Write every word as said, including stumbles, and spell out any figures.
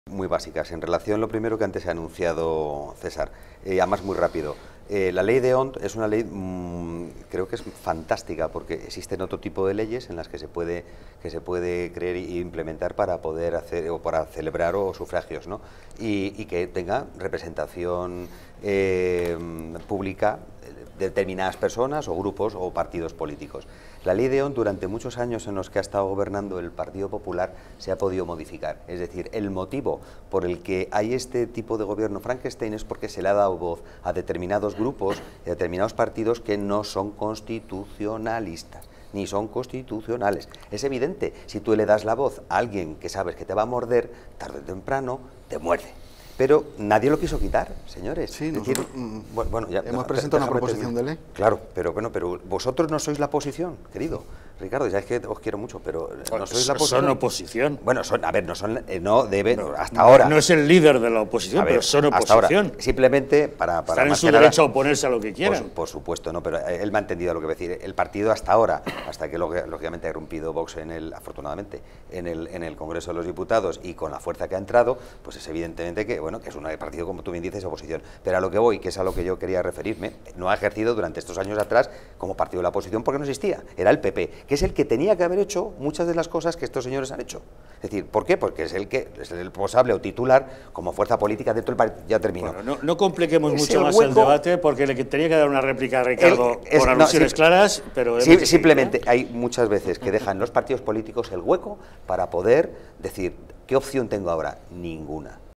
Muy básicas. En relación a lo primero que antes ha anunciado César, eh, además muy rápido. Eh, la ley de Ont es una ley, mmm, creo que es fantástica, porque existen otro tipo de leyes en las que se puede, que se puede creer e implementar para poder hacer o para celebrar o sufragios, ¿no? Y, y que tenga representación eh, pública de determinadas personas o grupos o partidos políticos. La ley de Ont, durante muchos años en los que ha estado gobernando el Partido Popular, se ha podido modificar. Es decir, el motivo por el que hay este tipo de gobierno Frankenstein es porque se le ha dado voz a determinados grupos y a determinados partidos que no son constitucionalistas, ni son constitucionales. Es evidente, si tú le das la voz a alguien que sabes que te va a morder, tarde o temprano te muerde. Pero nadie lo quiso quitar, señores. Sí, es decir, nosotros, bueno, bueno, ya, hemos presentado una proposición terminar. de ley. Claro, pero bueno, pero vosotros no sois la oposición, querido Ricardo, ya es que os quiero mucho, pero no sois la oposición. Son oposición. Bueno, son, a ver, no son, eh, no deben, no, hasta ahora. No es el líder de la oposición, ver, pero son oposición. Ahora, simplemente para, para Están en su nada, derecho a oponerse a lo que quieran. Por, por supuesto, no, pero él me ha entendido lo que voy a decir. El partido hasta ahora, hasta que lógicamente ha irrumpido Vox en el, afortunadamente, en el, en el Congreso de los Diputados y con la fuerza que ha entrado, pues es evidentemente que, bueno, que es un partido, como tú bien dices, oposición. Pero a lo que voy, que es a lo que yo quería referirme, no ha ejercido durante estos años atrás como partido de la oposición porque no existía. Era el P P, que es el que tenía que haber hecho muchas de las cosas que estos señores han hecho. Es decir, ¿por qué? Porque es el que es el responsable o titular como fuerza política dentro del partido. Ya terminó. Bueno, no, no compliquemos es mucho el más hueco, el debate, porque le tenía que dar una réplica a Ricardo el, es, por alusiones no, sí, claras, pero... Sí, simplemente ¿eh? Hay muchas veces que dejan los partidos políticos el hueco para poder decir, ¿qué opción tengo ahora? Ninguna.